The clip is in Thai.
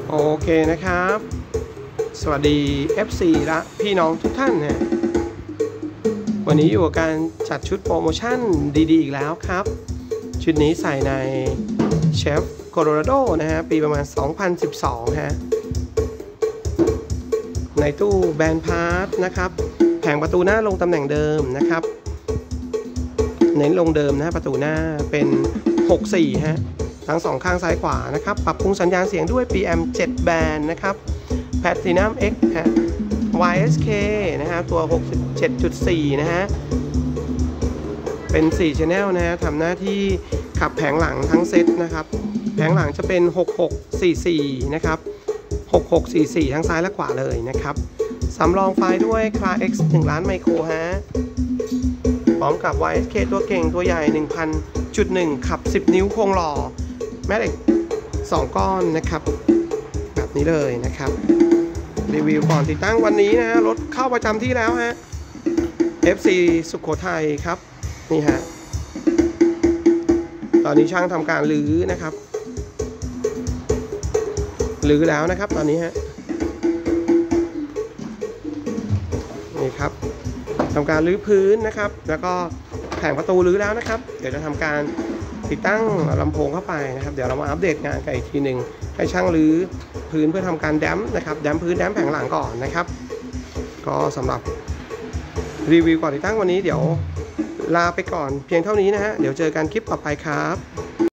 โอเคนะครับสวัสดี FC และพี่น้องทุกท่านนะวันนี้อยู่กับการจัดชุดโปรโมชั่นดีๆอีกแล้วครับชุดนี้ใส่ในเชฟโคโลราโดนะฮะปีประมาณ 2012 ฮะในตู้แบนพาร์ทนะครับแผงประตูหน้าลงตำแหน่งเดิมนะครับเน้นลงเดิมนะประตูหน้าเป็น 64 ฮะทั้ง2ข้างซ้ายขวานะครับปรับปรุงสัญญาณเสียงด้วย PM 7 แบนนะครับ Platinum X ฮะ YSK นะฮะตัว 67.4 นะฮะเป็น4 Channel นะฮะทำหน้าที่ขับแผงหลังทั้งเซตนะครับแผงหลังจะเป็น 6644 นะครับ 6644 ทั้งซ้ายและขวาเลยนะครับสำรองไฟด้วย Car X 1 ล้านไมโครฮะพร้อมกับ YSK ตัวเก่งตัวใหญ่ 1,000.1 ขับ 10 นิ้วโครงหล่อแม่เหล็ก2 ก้อนนะครับแบบนี้เลยนะครับรีวิวก่อนติดตั้งวันนี้นะฮะรถเข้าประจำที่แล้วฮะ FC สุโขทัยครับนี่ฮะตอนนี้ช่างทำการรื้อนะครับรื้อแล้วนะครับตอนนี้ฮะนี่ครับทำการรื้อพื้นนะครับแล้วก็แผงประตูรื้อแล้วนะครับเดี๋ยวจะทำการติดตั้งลำโพงเข้าไปนะครับเดี๋ยวเรามาอัปเดตงานกันอีกทีหนึ่งให้ช่างรื้อพื้นเพื่อทำการแดมนะครับแดมพื้นแดมแผงหลังก่อนนะครับก็สำหรับรีวิวก่อนติดตั้งวันนี้เดี๋ยวลาไปก่อนเพียงเท่านี้นะฮะเดี๋ยวเจอกันคลิปต่อไปครับ